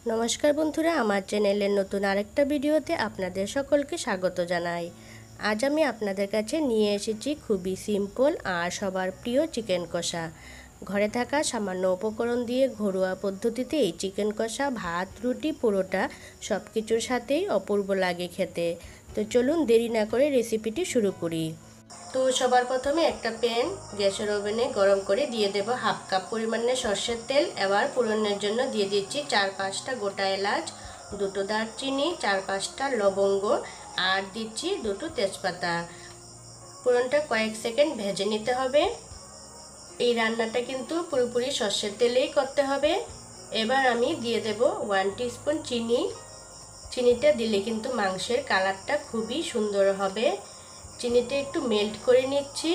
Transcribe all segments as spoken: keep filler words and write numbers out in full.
नमस्कार बंधुरा आमार चैनेलेर नतून आरेकटा भिडियोते आपनादेर सकलके स्वागत जानाई। आज आमी आपनादेर काछे निये एसेछि खूबई सिम्पल आर सबार प्रिय चिकेन कषा। घरे थाका सामान्य उपकरण दिए घरोया पद्धतिते एई चिकेन कषा भात रुटी परोटा सबकिछुर साथेई अपूर्व लागे खेते। तो चलुन देरी ना करे रेसिपिटी शुरू करी। तो सबार प्रथमे एक पैन गैसेर ओभेने गरम करे दिए देब हाफ कप परिमाणे सर्षेर तेल। एबार फोड़नेर जन्य दिए दिচ্ছি चार पाँचटा गोटा एलाच, दुटो दारचिनी, चार पाँचटा लवंग और दिচ্ছি दुटो तेजपाता। फोड़नटा कয়েক सेकेंड भेजे निते हबे। এই রান্নাটা কিন্তু পুরোপুরি সরষের তেলেই করতে হবে। এবার আমি দিয়ে দেব ওয়ান টিস্পুন চিনি। চিনিটা দিলে কিন্তু মাংসের কালারটা খুবই সুন্দর হবে। চিনিটা একটু মেল্ট করে নিচ্ছি।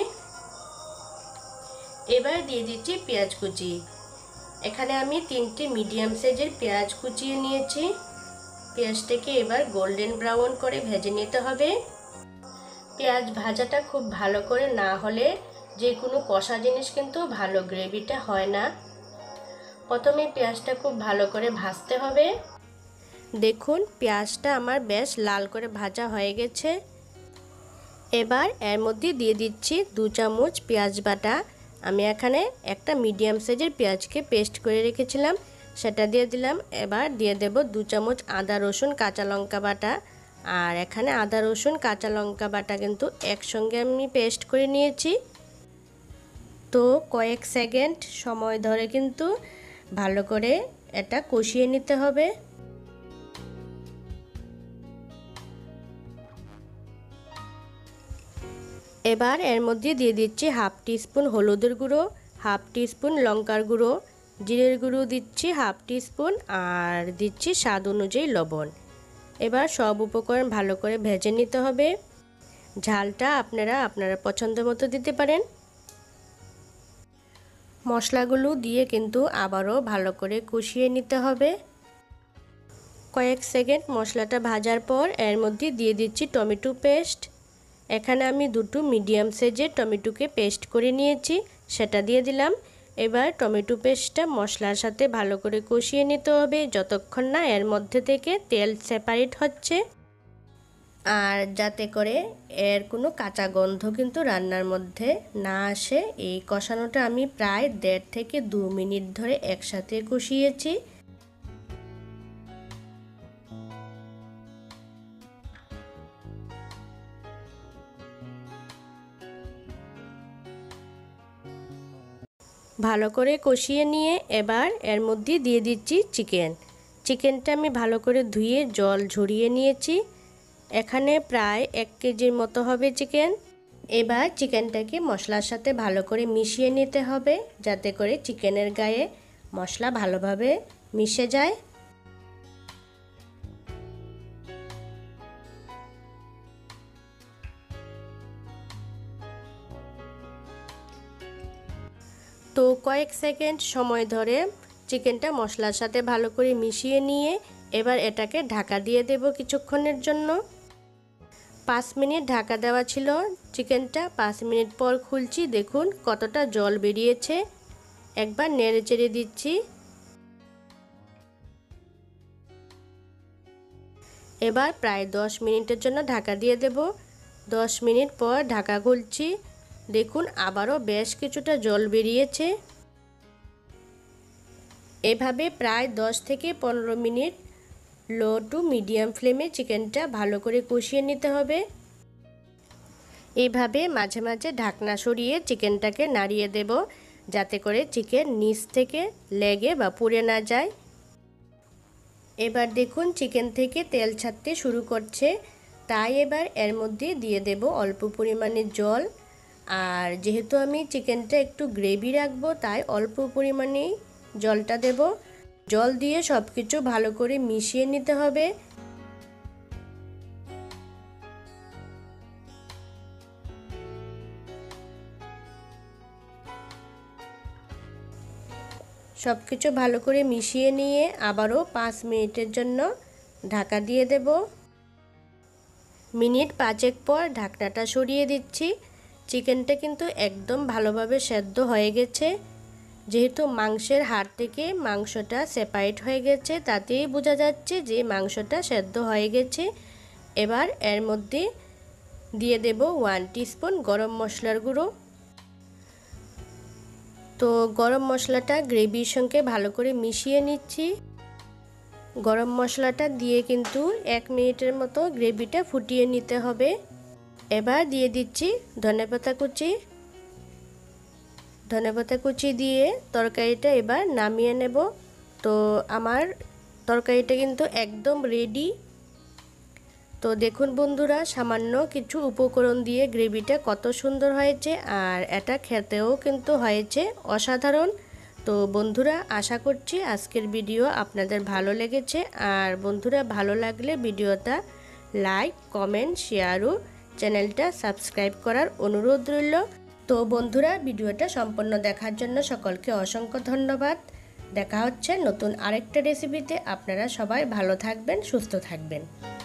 এবার দিয়ে দিচ্ছি পেঁয়াজ কুচি। এখানে আমি তিনটি মিডিয়াম সাইজের পেঁয়াজ কুচিয়ে নিয়েছি। পেঁয়াজটাকে এবার গোল্ডেন ব্রাউন করে ভেজে নিতে হবে। পেঁয়াজ ভাজাটা খুব ভালো করে না হলে যে কোনো কষা জিনিস কিন্তু ভালো গ্রেভিটা হয় না। প্রথমে পেঁয়াজটা খুব ভালো করে ভাজতে হবে। দেখুন পেঁয়াজটা আমার বেশ লাল করে ভাজা হয়ে গেছে। এবার এর মধ্যে দিয়ে দিচ্ছি দু চামচ পেঁয়াজ বাটা। আমি এখানে একটা মিডিয়াম সাইজের পেঁয়াজকে পেস্ট করে রেখেছিলাম, সেটা দিয়ে দিলাম। এবার দিয়ে দেব দু চামচ আদা রসুন কাঁচা লঙ্কা বাটা। আর এখানে আদা রসুন কাঁচা লঙ্কা বাটা কিন্তু একসঙ্গে আমি পেস্ট করে নিয়েছি। তো কয়েক সেকেন্ড সময় ধরে কিন্তু ভালো করে এটা কষিয়ে নিতে হবে। এবার এর মধ্যে দিয়ে দিচ্ছি হাফ টিস্পুন হলুদের গুঁড়ো, হাফ টিস্পুন লঙ্কার গুঁড়ো, জিরের গুঁড়ো দিচ্ছি হাফ টিস্পুন আর দিচ্ছি স্বাদ অনুযায়ী লবণ। এবার সব উপকরণ ভালো করে ভেজে নিতে হবে। ঝালটা আপনারা আপনারা পছন্দ মতো দিতে পারেন। মশলাগুলো দিয়ে কিন্তু আবারও ভালো করে কষিয়ে নিতে হবে। কয়েক সেকেন্ড মশলাটা ভাজার পর এর মধ্যে দিয়ে দিচ্ছি টমেটো পেস্ট। এখানে আমি দুটো মিডিয়াম সাইজের টমেটোকে পেস্ট করে নিয়েছি, সেটা দিয়ে দিলাম। এবার টমেটো পেস্টটা মশলার সাথে ভালো করে কষিয়ে নিতে হবে যতক্ষণ না এর মধ্যে থেকে তেল সেপারেট হচ্ছে, আর যাতে করে এর কোনো কাঁচা গন্ধ কিন্তু রান্নার মধ্যে না আসে। এই কষানোটা আমি প্রায় দেড় থেকে দু মিনিট ধরে একসাথে কষিয়েছি। ভালো করে কষিয়ে নিয়ে এবার এর মধ্যে দিয়ে দিচ্ছি চিকেন। চিকেনটা আমি ভালো করে ধুয়ে জল ঝরিয়ে নিয়েছি। এখানে প্রায় এক কেজির মতো হবে চিকেন। এবার চিকেনটাকে মশলার সাথে ভালো করে মিশিয়ে নিতে হবে যাতে করে চিকেনের গায়ে মশলা ভালোভাবে মিশে যায়। তো কয়েক সেকেন্ড সময় ধরে চিকেনটা মশলার সাথে ভালো করে মিশিয়ে নিয়ে এবার এটাকে ঢাকা দিয়ে দেব কিছুক্ষণের জন্য। পাঁচ মিনিট ঢাকা দেওয়া ছিল চিকেনটা। পাঁচ মিনিট পর খুলছি, দেখুন কতটা জল বেরিয়েছে। একবার নেড়ে চেড়ে দিচ্ছি। এবার প্রায় দশ মিনিটের জন্য ঢাকা দিয়ে দেব। দশ মিনিট পর ঢাকা খুলছি, দেখুন আবারও বেশ কিছুটা জল বেরিয়েছে। এভাবে প্রায় দশ থেকে পনেরো মিনিট লো টু মিডিয়াম ফ্লেমে চিকেনটা ভালো করে কষিয়ে নিতে হবে। এইভাবে মাঝে মাঝে ঢাকনা সরিয়ে চিকেনটাকে নাড়িয়ে দেব যাতে করে চিকেন নিচ থেকে লেগে বা পুড়ে না যায়। এবার দেখুন চিকেন থেকে তেল ছাড়তে শুরু করছে, তাই এবার এর মধ্যে দিয়ে দেব অল্প পরিমাণে জল। আর যেহেতু আমি চিকেনটা একটু গ্রেভি রাখবো তাই অল্প পরিমাণেই জলটা দেব। জল দিয়ে সব কিছু ভালো করে মিশিয়ে নিতে হবে। সব কিছু ভালো করে মিশিয়ে নিয়ে আবারও পাঁচ মিনিটের জন্য ঢাকা দিয়ে দেব। মিনিট পাঁচেক পর ঢাকনাটা সরিয়ে দিচ্ছি। চিকেনটা কিন্তু একদম ভালোভাবে সেদ্ধ হয়ে গেছে। যেহেতু মাংসের হাড় থেকে মাংসটা সেপারেট হয়ে গেছে, তাতেই বোঝা যাচ্ছে যে মাংসটা সেদ্ধ হয়ে গেছে। এবার এর মধ্যে দিয়ে দেব ওয়ান টিস্পুন গরম মশলার গুঁড়ো। তো গরম মশলাটা গ্রেভির সঙ্গে ভালো করে মিশিয়ে নিচ্ছি। গরম মশলাটা দিয়ে কিন্তু এক মিনিটের মতো গ্রেভিটা ফুটিয়ে নিতে হবে। এবার দিয়ে দিচ্ছি ধনেপাতা কুচি। ধনেপাতা কুচি দিয়ে তরকারিটা এবার নামিয়ে নেব। তো আমার তরকারিটা কিন্তু একদম রেডি। তো দেখুন বন্ধুরা, সামান্য কিছু উপকরণ দিয়ে গ্রেভিটা কত সুন্দর হয়েছে, আর এটা খেতেও কিন্তু হয়েছে অসাধারণ। তো বন্ধুরা, আশা করছি আজকের ভিডিও আপনাদের ভালো লেগেছে। আর বন্ধুরা, ভালো লাগলে ভিডিওটা লাইক, কমেন্ট, শেয়ার ও চ্যানেলটা সাবস্ক্রাইব করার অনুরোধ রইল। তো বন্ধুরা, ভিডিওটা সম্পূর্ণ দেখার জন্য সকলকে অসংখ্য ধন্যবাদ। দেখা হচ্ছে নতুন আরেকটা রেসিপিতে। আপনারা সবাই ভালো থাকবেন, সুস্থ থাকবেন।